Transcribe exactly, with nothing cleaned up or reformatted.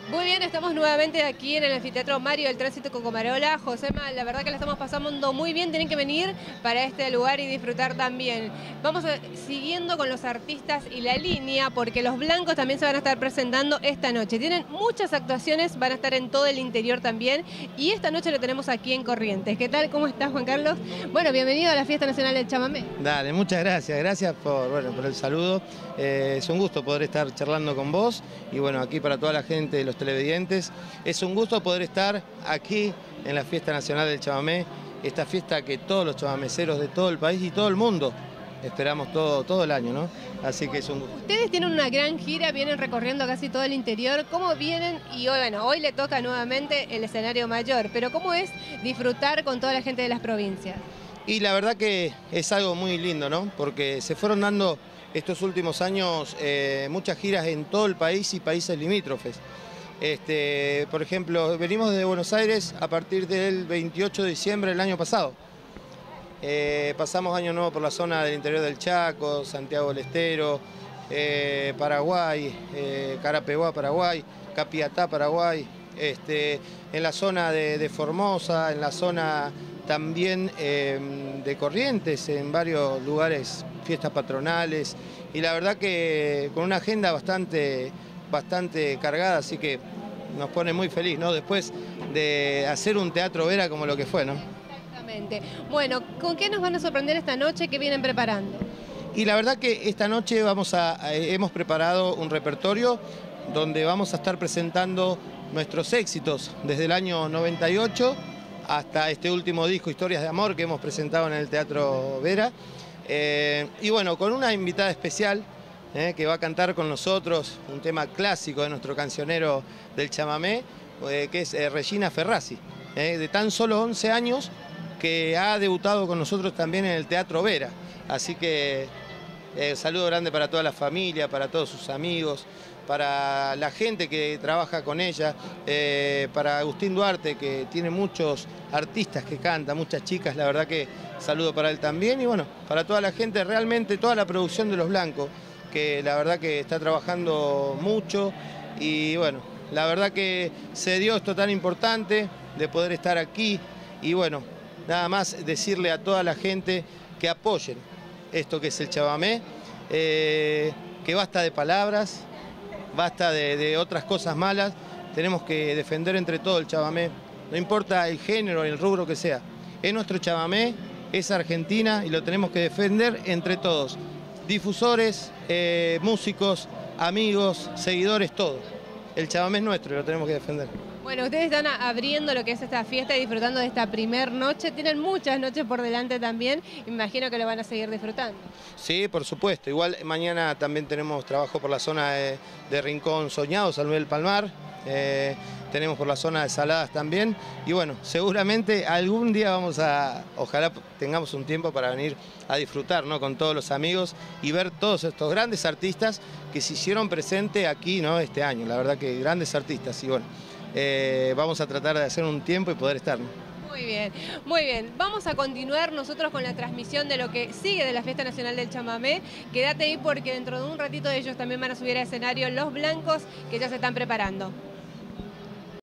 Muy bien, estamos nuevamente aquí en el Anfiteatro Mario del Tránsito Cocomarola. Josema, la verdad que la estamos pasando muy bien, tienen que venir para este lugar y disfrutar también. Vamos a, siguiendo con los artistas y la línea, porque los blancos también se van a estar presentando esta noche. Tienen muchas actuaciones, van a estar en todo el interior también, y esta noche lo tenemos aquí en Corrientes. ¿Qué tal? ¿Cómo estás, Juan Carlos? Bueno, bienvenido a la Fiesta Nacional del Chamamé. Dale, muchas gracias, gracias por, bueno, por el saludo. Eh, es un gusto poder estar charlando con vos y bueno, aquí para toda la gente, los televidentes. Es un gusto poder estar aquí en la Fiesta Nacional del Chamamé, esta fiesta que todos los chamameceros de todo el país y todo el mundo esperamos todo, todo el año, ¿no? Así que es un gusto. Ustedes tienen una gran gira, vienen recorriendo casi todo el interior. ¿Cómo vienen? Y hoy, bueno, hoy le toca nuevamente el escenario mayor, pero ¿cómo es disfrutar con toda la gente de las provincias? Y la verdad que es algo muy lindo, ¿no? Porque se fueron dando estos últimos años eh, muchas giras en todo el país y países limítrofes. Este, por ejemplo, venimos desde Buenos Aires a partir del veintiocho de diciembre del año pasado. Eh, pasamos Año Nuevo por la zona del interior del Chaco, Santiago del Estero, eh, Paraguay, eh, Carapeguá, Paraguay, Capiatá, Paraguay, este, en la zona de, de Formosa, en la zona también eh, de Corrientes, en varios lugares, fiestas patronales, y la verdad que con una agenda bastante, bastante cargada, así que nos pone muy feliz, ¿no? Después de hacer un Teatro Vera como lo que fue, ¿no? Exactamente. Bueno, ¿con qué nos van a sorprender esta noche? ¿Qué vienen preparando? Y la verdad que esta noche vamos a, hemos preparado un repertorio donde vamos a estar presentando nuestros éxitos desde el año noventa y ocho hasta este último disco, Historias de Amor, que hemos presentado en el Teatro Vera. Eh, y bueno, con una invitada especial eh, que va a cantar con nosotros un tema clásico de nuestro cancionero del chamamé, eh, que es eh, Regina Ferrazzi, eh, de tan solo once años, que ha debutado con nosotros también en el Teatro Vera. Así que eh, saludo grande para toda la familia, para todos sus amigos, para la gente que trabaja con ella, eh, para Agustín Duarte, que tiene muchos artistas que cantan, muchas chicas, la verdad que saludo para él también. Y bueno, para toda la gente, realmente toda la producción de Los Blancos, que la verdad que está trabajando mucho. Y bueno, la verdad que se dio esto tan importante de poder estar aquí. Y bueno, nada más decirle a toda la gente que apoyen esto que es el chamamé, eh, que basta de palabras, basta de, de otras cosas malas, tenemos que defender entre todos el chamamé, no importa el género, el rubro que sea, es nuestro chamamé, es Argentina y lo tenemos que defender entre todos, difusores, eh, músicos, amigos, seguidores, todo. El chamamé es nuestro y lo tenemos que defender. Bueno, ustedes están abriendo lo que es esta fiesta y disfrutando de esta primer noche. Tienen muchas noches por delante también. Imagino que lo van a seguir disfrutando. Sí, por supuesto. Igual mañana también tenemos trabajo por la zona de, de Rincón Soñado, San Luis del Palmar. Eh, tenemos por la zona de Saladas también. Y bueno, seguramente algún día vamos a, ojalá tengamos un tiempo para venir a disfrutar, ¿no? Con todos los amigos y ver todos estos grandes artistas que se hicieron presente aquí, ¿no? Este año. La verdad que grandes artistas. Y bueno, Eh, vamos a tratar de hacer un tiempo y poder estar, ¿no? Muy bien, muy bien. Vamos a continuar nosotros con la transmisión de lo que sigue de la Fiesta Nacional del Chamamé. Quédate ahí porque dentro de un ratito ellos también van a subir a escenario Los Blancos, que ya se están preparando.